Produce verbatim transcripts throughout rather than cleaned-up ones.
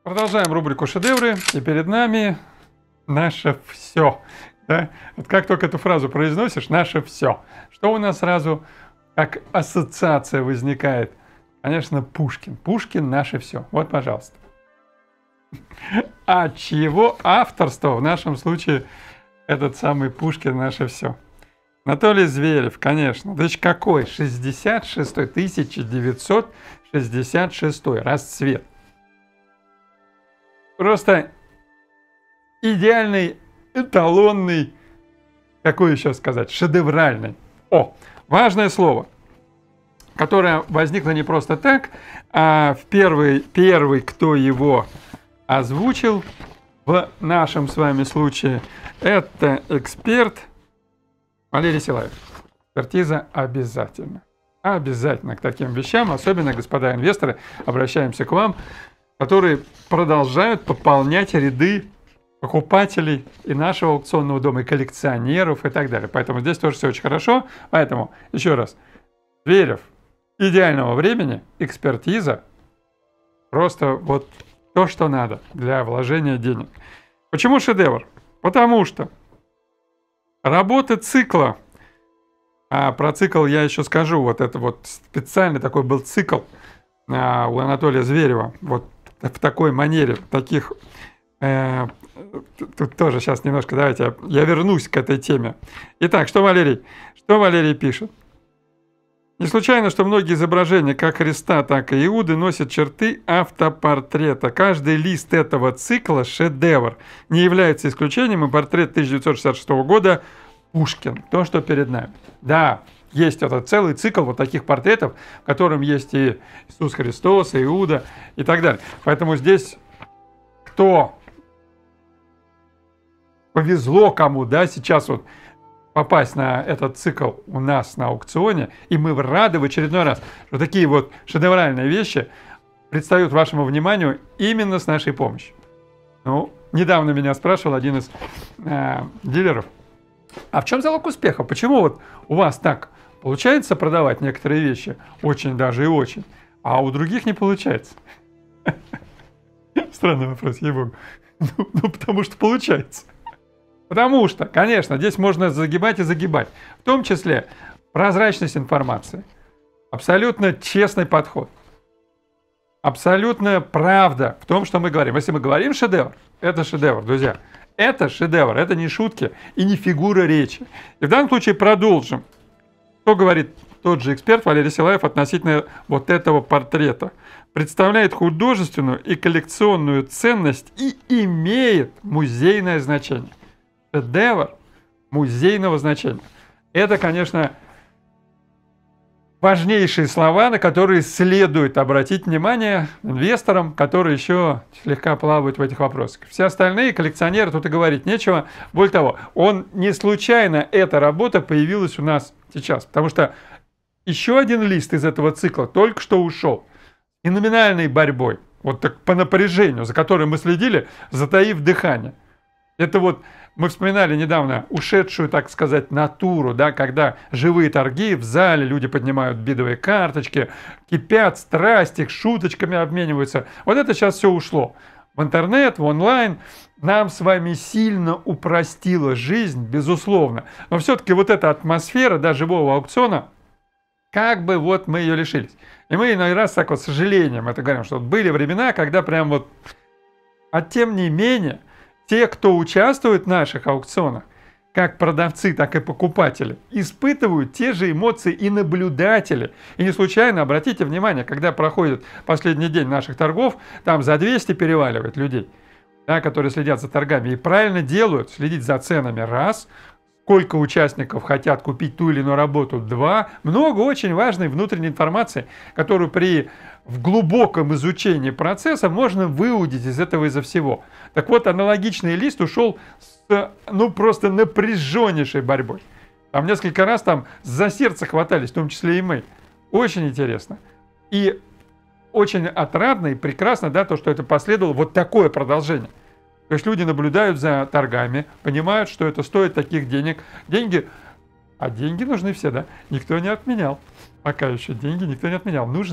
Продолжаем рубрику «Шедевры», и перед нами наше все. Да? Вот как только эту фразу произносишь, наше все. Что у нас сразу как ассоциация возникает? Конечно, Пушкин. Пушкин — наше все. Вот, пожалуйста. А чьего авторства в нашем случае этот самый Пушкин — наше все? Анатолий Зверев, конечно. Да какой? шестьдесят шестой, тысяча девятьсот шестьдесят шестой. Расцвет. Просто идеальный, эталонный, какой еще сказать, шедевральный. О, важное слово, которое возникло не просто так, а в первый, первый, кто его озвучил в нашем с вами случае, это эксперт Валерий Силаев. Экспертиза обязательно. Обязательно к таким вещам, особенно, господа инвесторы, обращаемся к вам, которые продолжают пополнять ряды покупателей и нашего аукционного дома, и коллекционеров, и так далее. Поэтому здесь тоже все очень хорошо. Поэтому, еще раз, Зверев, идеального времени, экспертиза, просто вот то, что надо для вложения денег. Почему шедевр? Потому что работы цикла, а про цикл я еще скажу, вот это вот специальный такой был цикл а, у Анатолия Зверева, вот в такой манере, таких, э, тут тоже сейчас немножко, давайте, я, я вернусь к этой теме. Итак, что Валерий, что Валерий пишет? Не случайно, что многие изображения, как Христа, так и Иуды, носят черты автопортрета. Каждый лист этого цикла — шедевр. Не является исключением и портрет тысяча девятьсот шестьдесят шестого года Пушкин, то, что перед нами. Да, есть этот целый цикл вот таких портретов, в котором есть и Иисус Христос, и Иуда, и так далее. Поэтому здесь кто повезло кому, да, сейчас вот попасть на этот цикл у нас на аукционе, и мы рады в очередной раз, что такие вот шедевральные вещи предстают вашему вниманию именно с нашей помощью. Ну, недавно меня спрашивал один из э, дилеров, а в чем залог успеха? Почему вот у вас так получается продавать некоторые вещи, очень даже и очень, а у других не получается? Странный вопрос, ей-богу. Ну, ну, потому что получается. Потому что, конечно, здесь можно загибать и загибать. В том числе прозрачность информации, абсолютно честный подход, абсолютная правда в том, что мы говорим. Если мы говорим шедевр, это шедевр, друзья. Это шедевр, это не шутки и не фигура речи. И в данном случае продолжим. Что говорит тот же эксперт Валерий Силаев относительно вот этого портрета? Представляет художественную и коллекционную ценность и имеет музейное значение. Шедевр музейного значения. Это, конечно, важнейшие слова, на которые следует обратить внимание инвесторам, которые еще слегка плавают в этих вопросах. Все остальные коллекционеры, тут и говорить нечего. Более того, он не случайно, эта работа появилась у нас сейчас, потому что еще один лист из этого цикла только что ушел. И номинальной борьбой, вот так по напряжению, за которой мы следили, затаив дыхание. Это вот мы вспоминали недавно ушедшую, так сказать, натуру, да, когда живые торги в зале, люди поднимают бидовые карточки, кипят страсти, шуточками обмениваются. Вот это сейчас все ушло в интернет, в онлайн. Нам с вами сильно упростило жизнь, безусловно. Но все-таки вот эта атмосфера, да, живого аукциона, как бы вот мы ее лишились. И мы иной раз так вот с сожалением это говорим, что вот были времена, когда прям вот... А тем не менее... Те, кто участвует в наших аукционах, как продавцы, так и покупатели, испытывают те же эмоции и наблюдатели. И не случайно, обратите внимание, когда проходит последний день наших торгов, там за двести переваливает людей, да, которые следят за торгами и правильно делают, следить за ценами, раз, сколько участников хотят купить ту или иную работу, два, много очень важной внутренней информации, которую при в глубоком изучении процесса можно выудить из этого из-за всего. Так вот, аналогичный лист ушел с, ну, просто напряженнейшей борьбой. Там несколько раз там за сердце хватались, в том числе и мы. Очень интересно. И очень отрадно и прекрасно, да, то, что это последовало вот такое продолжение. То есть люди наблюдают за торгами, понимают, что это стоит таких денег. Деньги, а деньги нужны все, да? Никто не отменял. Пока еще деньги никто не отменял. Нужны.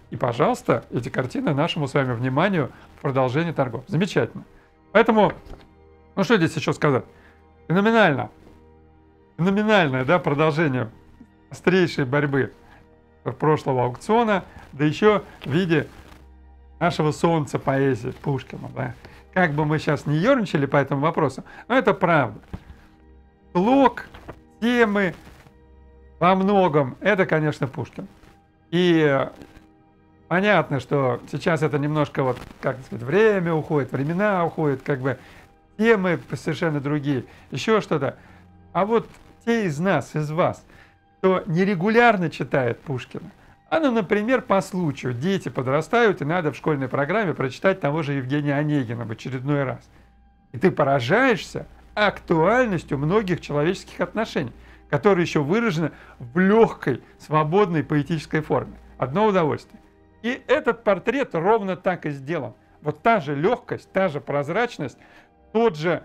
И, пожалуйста, эти картины нашему с вами вниманию в продолжении торгов. Замечательно. Поэтому, ну что здесь еще сказать? Феноменально. Феноменальное, да, продолжение острейшей борьбы прошлого аукциона, да еще в виде нашего солнца поэзии Пушкина. Да. Как бы мы сейчас не ерничали по этому вопросу, но это правда. Слог, темы во многом это, конечно, Пушкин. И понятно, что сейчас это немножко вот, как сказать, время уходит, времена уходят, как бы темы совершенно другие, еще что-то. А вот те из нас, из вас, кто нерегулярно читает Пушкина, а ну, например, по случаю, дети подрастают, и надо в школьной программе прочитать того же Евгения Онегина в очередной раз. И ты поражаешься актуальностью многих человеческих отношений, которые еще выражены в легкой, свободной поэтической форме. Одно удовольствие. И этот портрет ровно так и сделан. Вот та же легкость, та же прозрачность, тот же,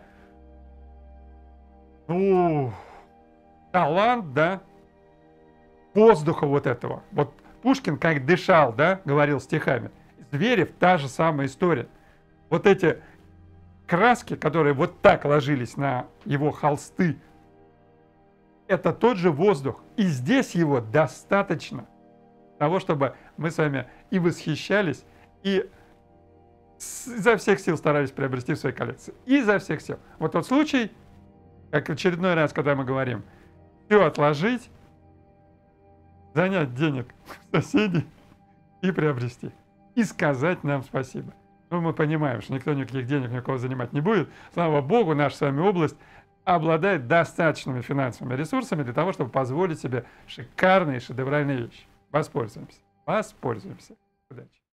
ну, талант, да, воздуха вот этого. Вот Пушкин как дышал, да, говорил стихами. Зверев та же самая история. Вот эти краски, которые вот так ложились на его холсты, это тот же воздух. И здесь его достаточно того, чтобы мы с вами и восхищались, и изо всех сил старались приобрести в своей коллекции. Изо всех сил. Вот тот случай, как в очередной раз, когда мы говорим, все отложить, занять денег соседей и приобрести. И сказать нам спасибо. Ну, мы понимаем, что никто никаких денег никого занимать не будет. Слава Богу, наша с вами область обладает достаточными финансовыми ресурсами для того, чтобы позволить себе шикарные, шедевральные вещи. Воспользуемся. Воспользуемся. Удачи.